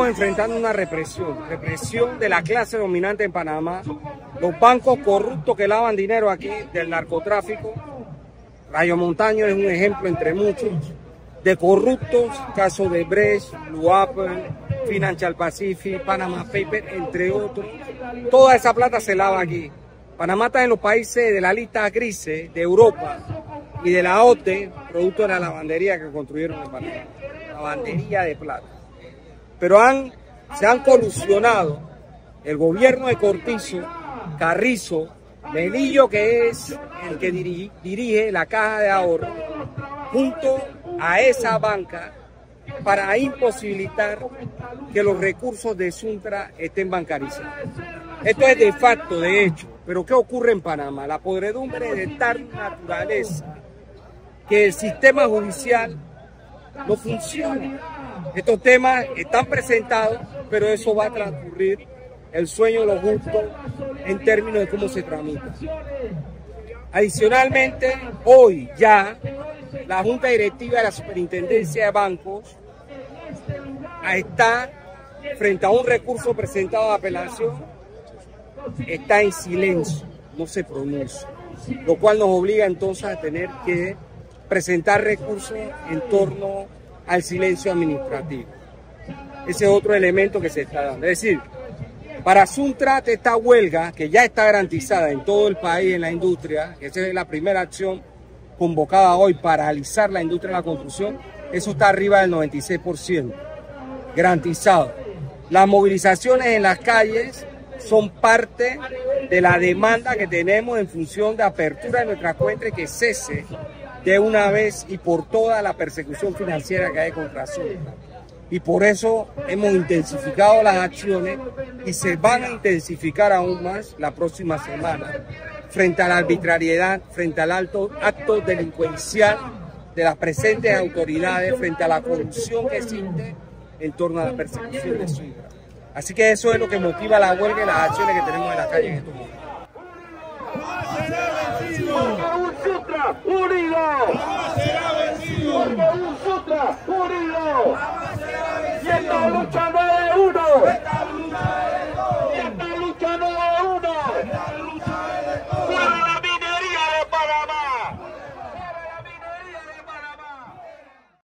enfrentando una represión de la clase dominante en Panamá, los bancos corruptos que lavan dinero aquí del narcotráfico. Rayo Montaño es un ejemplo entre muchos de corruptos, casos de Brecht, Blue Apple, Financial Pacific, Panama Papers, entre otros. Toda esa plata se lava aquí. Panamá está en los países de la lista grises de Europa y de la OTE, producto de la lavandería que construyeron en Panamá. Lavandería de plata. Pero se han colusionado el gobierno de Cortizo, Carrizo, Melillo, que es el que dirige la Caja de Ahorro, junto a esa banca para imposibilitar que los recursos de Suntra estén bancarizados. Esto es de facto, de hecho. Pero ¿qué ocurre en Panamá? La podredumbre de tal naturaleza que el sistema judicial no funciona. Estos temas están presentados, pero eso va a transcurrir el sueño de los justos en términos de cómo se tramita. Adicionalmente, hoy ya la Junta Directiva de la Superintendencia de Bancos está frente a un recurso presentado de apelación, está en silencio, no se pronuncia, lo cual nos obliga entonces a tener que presentar recursos en torno al silencio administrativo. Ese es otro elemento que se está dando. Es decir, para Suntra, esta huelga, que ya está garantizada en todo el país, en la industria, que esa es la primera acción convocada hoy para paralizar la industria de la construcción, eso está arriba del 96%, garantizado. Las movilizaciones en las calles son parte de la demanda que tenemos en función de apertura de nuestra cuenta y que cese de una vez y por toda la persecución financiera que hay contra Suntra. Y por eso hemos intensificado las acciones y se van a intensificar aún más la próxima semana frente a la arbitrariedad, frente al acto delincuencial de las presentes autoridades, frente a la corrupción que existe en torno a la persecución de Suntra. Así que eso es lo que motiva la huelga y las acciones que tenemos en la calle en estos momentos. ¡Suntra unido!